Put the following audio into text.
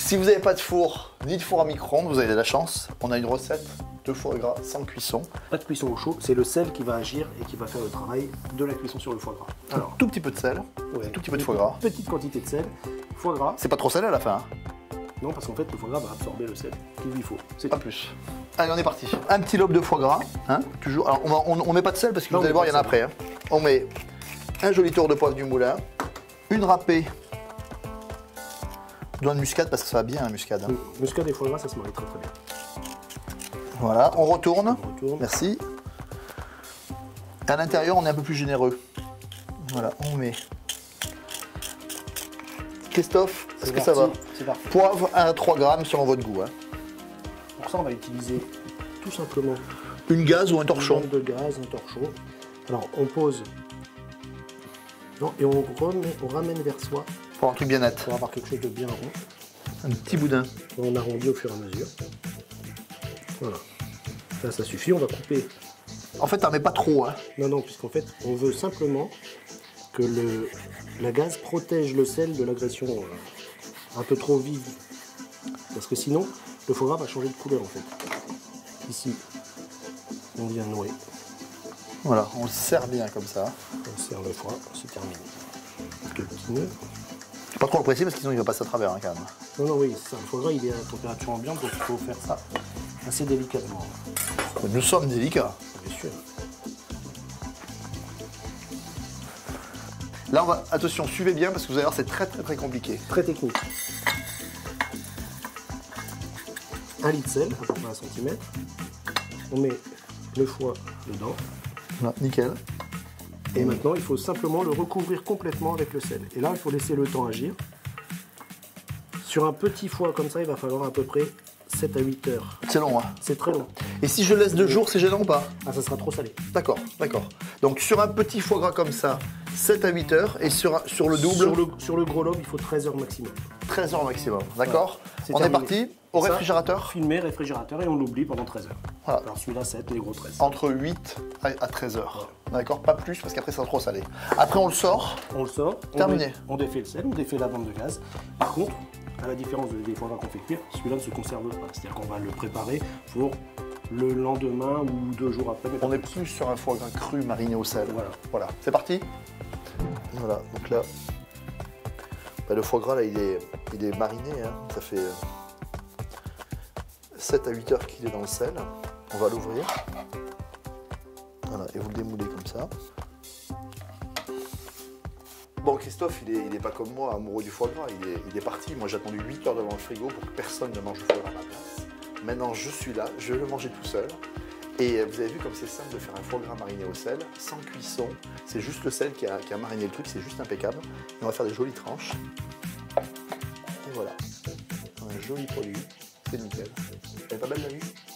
Si vous n'avez pas de four, ni de four à micro-ondes, vous avez de la chance. On a une recette de foie gras sans cuisson. Pas de cuisson au chaud, c'est le sel qui va agir et qui va faire le travail de la cuisson sur le foie gras. Alors, tout petit peu de sel, ouais, un tout petit peu de foie gras. Petite quantité de sel, foie gras. C'est pas trop salé à la fin. Non, parce qu'en fait, le foie gras va absorber le sel qu'il lui faut. C'est pas plus. Allez, on est parti. Un petit lobe de foie gras, hein, toujours. Alors, on met pas de sel parce que non, vous allez voir, il y en a après. Hein. On met un joli tour de poivre du moulin, une râpée de noix de muscade parce que ça va bien la muscade. Hein. Muscade et foie gras, ça se marie très très bien. Voilà, on retourne. On retourne. Merci. À l'intérieur, on est un peu plus généreux. Voilà, on met. Christophe, est-ce que ça va? C'est parti. Poivre 1 à 3 grammes selon votre goût. Hein. Pour ça, on va utiliser tout simplement une gaze ou un torchon. Une lampe de gaz, un torchon. Alors, on pose. Non, et on ramène vers soi. Pour un truc bien net. Pour avoir quelque chose de bien rond. Un petit boudin. On arrondit au fur et à mesure. Voilà. Là, ça suffit, on va couper. En fait, t'en mets pas trop. Hein. Non, non, puisqu'en fait, on veut simplement que la gaze protège le sel de l'agression un peu trop vive. Parce que sinon, le foie gras va changer de couleur, en fait. Ici, on vient nouer. Voilà, on le serre bien comme ça. On serre le foie, c'est terminé. Quelques petits nœuds. Pas trop le presser parce que sinon il va passer à travers hein, quand même. Non, non, oui, ça, le foie gras, il est à température ambiante, donc il faut faire ça assez délicatement. Nous sommes délicats. Bien sûr. Là, on va, attention, suivez bien parce que vous allez voir, c'est très très très compliqué. Très technique. 1 litre de sel, à peu près 1 cm. On met le foie dedans. Voilà, nickel. Et maintenant, il faut simplement le recouvrir complètement avec le sel. Et là, il faut laisser le temps agir. Sur un petit foie comme ça, il va falloir à peu près 7 à 8 heures. C'est long, hein? C'est très long. Et si je laisse 2 jours, c'est gênant ou pas? Ah, ça sera trop salé. D'accord, d'accord. Donc sur un petit foie gras comme ça, 7 à 8 heures. Et sur le double? Sur le gros lobe, il faut 13 heures maximum. 13 heures maximum, d'accord. Voilà. On est parti au réfrigérateur? Filmé, réfrigérateur, et on l'oublie pendant 13 heures. Voilà. Alors celui-là, 7, les gros 13. Entre 8 à 13 heures. Voilà. D'accord, pas plus parce qu'après ça sera trop salé. Après on le sort. On le sort. Terminé. On défait le sel, on défait la bande de gaz. Par contre, à la différence des foie gras qu'on fait cuire, celui-là ne se conserve pas. C'est-à-dire qu'on va le préparer pour le lendemain ou 2 jours après. On est plus sur un foie gras cru mariné au sel. Voilà. Voilà, c'est parti. Voilà, donc là, bah, le foie gras là, il est mariné. Hein. Ça fait 7 à 8 heures qu'il est dans le sel. On va l'ouvrir. Voilà, et vous le démoulez comme ça. Bon, Christophe, il est pas comme moi, amoureux du foie gras. Il est parti. Moi, j'ai attendu 8 heures devant le frigo pour que personne ne mange le foie gras à ma place. Maintenant, je suis là, je vais le manger tout seul. Et vous avez vu comme c'est simple de faire un foie gras mariné au sel, sans cuisson. C'est juste le sel qui a mariné le truc, c'est juste impeccable. Et on va faire des jolies tranches. Et voilà. Un joli produit. C'est nickel. Elle est pas belle la vue?